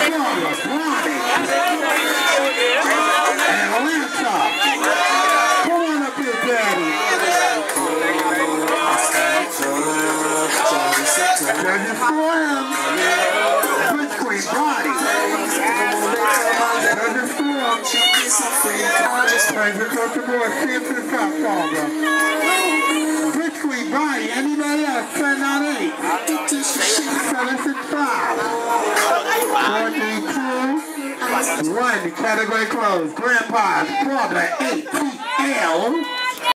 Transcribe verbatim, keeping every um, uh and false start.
Ronnie. Atlanta. Come on up here, Daddy. Judges Forum. Bridge Queen Body. Judges Forum. Thanks for Coach Boy. See you to the top, Paul, bro. Bridge Queen Body. Anybody else? ten out eight. seven six five. four three two. one. Category closed. Grandpa's brother, A T L.